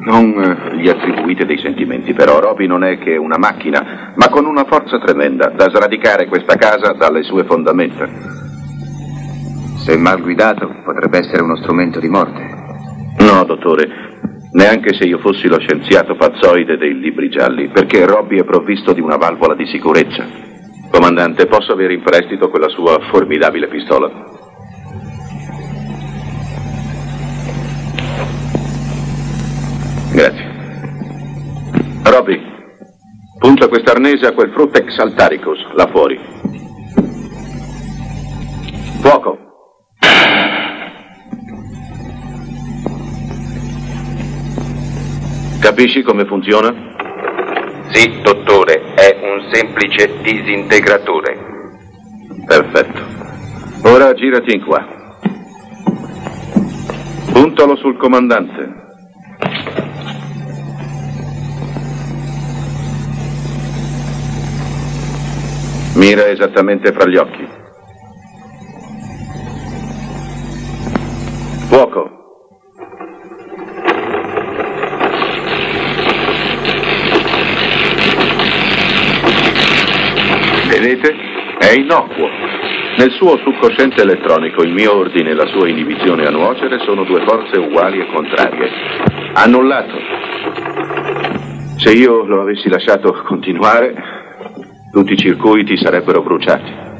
Non gli attribuite dei sentimenti, però Roby non è che una macchina, ma con una forza tremenda da sradicare questa casa dalle sue fondamenta. Se mal guidato, potrebbe essere uno strumento di morte. No, dottore, neanche se io fossi lo scienziato pazzoide dei libri gialli, perché Roby è provvisto di una valvola di sicurezza. Comandante, posso avere in prestito quella sua formidabile pistola? Grazie. Roby, punta quest'arnese a quel Frutex Altaricus, là fuori. Fuoco! Capisci come funziona? Sì, dottore, è un semplice disintegratore. Perfetto. Ora girati in qua. Puntalo sul comandante. Mira esattamente fra gli occhi. Fuoco. Vedete? È innocuo. Nel suo subconsciente elettronico il mio ordine e la sua inibizione a nuocere sono due forze uguali e contrarie. Annullato. Se io lo avessi lasciato continuare, tutti i circuiti sarebbero bruciati.